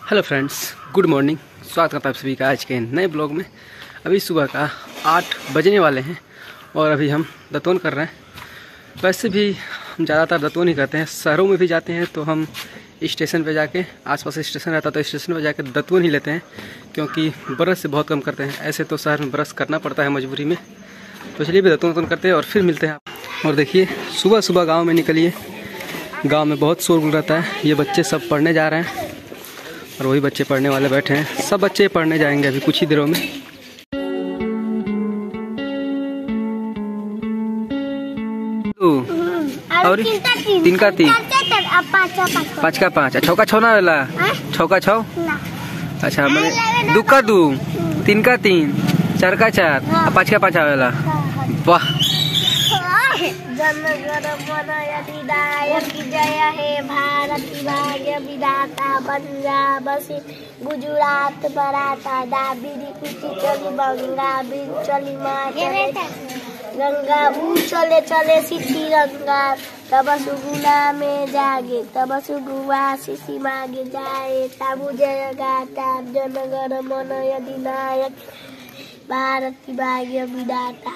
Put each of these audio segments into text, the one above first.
Hello friends, good morning. स्वागत करता है आप सभी का आज के नए ब्लॉग में। अभी सुबह का 8 बजने वाले हैं और अभी हम दतवन कर रहे हैं। वैसे भी हम ज़्यादातर दतवन ही करते हैं। शहरों में भी जाते हैं तो हम स्टेशन पे जाके, आसपास स्टेशन रहता तो स्टेशन पे जाके दतवन ही लेते हैं, क्योंकि ब्रश से बहुत कम करते हैं। ऐसे तो शहर में ब्रश करना पड़ता है मजबूरी में, तो चलिए भी दतवन करते हैं और फिर मिलते हैं। और देखिए सुबह सुबह गाँव में निकलिए। गाँव में बहुत शोरगुल रहता है। ये बच्चे सब पढ़ने जा रहे हैं और वही बच्चे पढ़ने वाले बैठे हैं। सब बच्चे पढ़ने जाएंगे अभी कुछ ही देरों में। और 3 का 3, 5 का 5, छौ का 6 ना वाला 6 का 6। अच्छा, मैंने 2 का 2, 3 का 3, 4 का 4, 5 का 5 आवेला। वाह। जय हे भारत भाग्य विधाता पंजाब से गुजरात मराठा दाबिरी कुची चली बंगा बीर चली माँ गंगा ऊ चले चले सिद्धि रंगा तब सुगुना में जागे तब सुगुआ शिशि मागे जाए तबु जय गाता जनगण मन अधिनायक भारत की भाग्य विधाता।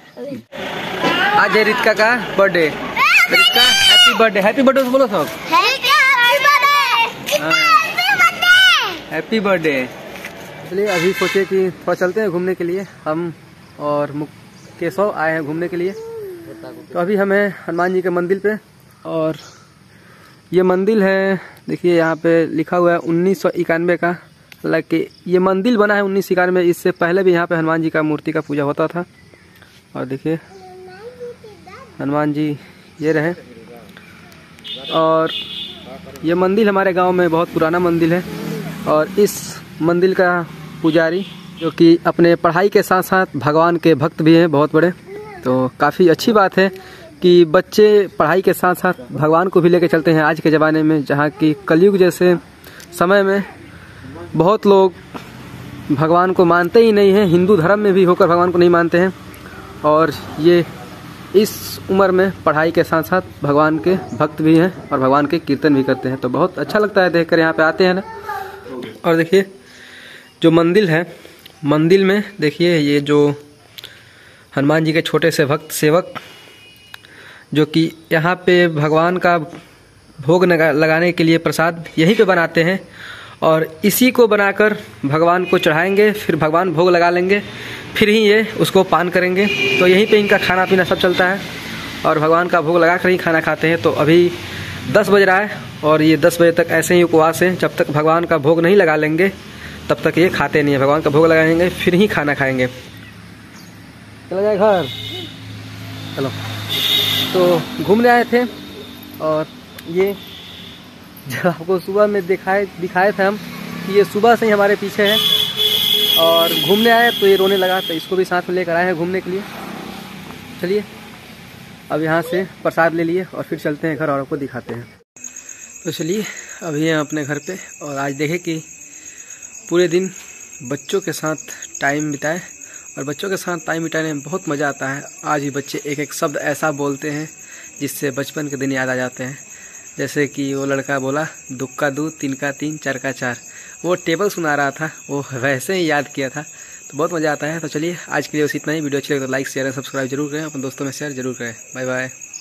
आज है रितिका का बर्थडे। रितिका हैप्पी बर्थडे बोलो सब। Happy birthday. चलिए अभी सोचे कि थोड़ा चलते हैं घूमने के लिए। हम और केशव आए हैं घूमने के लिए। तो अभी हम हैं हनुमान जी के मंदिर पे, और ये मंदिर है, देखिए यहाँ पे लिखा हुआ है 1991 का। हालांकि ये मंदिर बना है 1991। इससे पहले भी यहाँ पे हनुमान जी का मूर्ति का पूजा होता था। और देखिए हनुमान जी ये रहे। और ये मंदिर हमारे गांव में बहुत पुराना मंदिर है, और इस मंदिर का पुजारी जो कि अपने पढ़ाई के साथ साथ भगवान के भक्त भी हैं बहुत बड़े। तो काफ़ी अच्छी बात है कि बच्चे पढ़ाई के साथ साथ भगवान को भी लेकर चलते हैं। आज के ज़माने में जहाँ की कलयुग जैसे समय में बहुत लोग भगवान को मानते ही नहीं हैं, हिंदू धर्म में भी होकर भगवान को नहीं मानते हैं, और ये इस उम्र में पढ़ाई के साथ साथ भगवान के भक्त भी हैं और भगवान के कीर्तन भी करते हैं। तो बहुत अच्छा लगता है देखकर, यहाँ पे आते हैं ना। और देखिए जो मंदिर है, मंदिर में देखिए ये जो हनुमान जी के छोटे से भक्त सेवक जो कि यहाँ पे भगवान का भोग लगाने के लिए प्रसाद यहीं पे बनाते हैं, और इसी को बनाकर भगवान को चढ़ाएंगे। फिर भगवान भोग लगा लेंगे, फिर ही ये उसको पान करेंगे। तो यहीं पे इनका खाना पीना सब चलता है, और भगवान का भोग लगा कर ही खाना खाते हैं। तो अभी 10 बज रहा है और ये 10 बजे तक ऐसे ही उपवास है। जब तक भगवान का भोग नहीं लगा लेंगे तब तक ये खाते नहीं है। भगवान का भोग लगाएंगे फिर ही खाना खाएंगे। चला जाए घर। चलो, तो घूमने आए थे, और ये जब आपको सुबह में दिखाए थे हम कि ये सुबह से ही हमारे पीछे है, और घूमने आए तो ये रोने लगा, तो इसको भी साथ में लेकर आए हैं घूमने के लिए। चलिए अब यहाँ से प्रसाद ले लिए और फिर चलते हैं घर और आपको दिखाते हैं। तो चलिए अभी हैं अपने घर पे, और आज देखें कि पूरे दिन बच्चों के साथ टाइम बिताए, और बच्चों के साथ टाइम बिताने में बहुत मज़ा आता है। आज भी बच्चे एक एक शब्द ऐसा बोलते हैं जिससे बचपन के दिन याद आ जाते हैं। जैसे कि वो लड़का बोला 2 का 2, 3 का 3, 4 का 4। वो टेबल सुना रहा था, वो वैसे ही याद किया था। तो बहुत मज़ा आता है। तो चलिए आज के लिए बस इतना ही। वीडियो अच्छी लगे तो लाइक शेयर सब्सक्राइब जरूर करें, अपने दोस्तों में शेयर जरूर करें। Bye bye.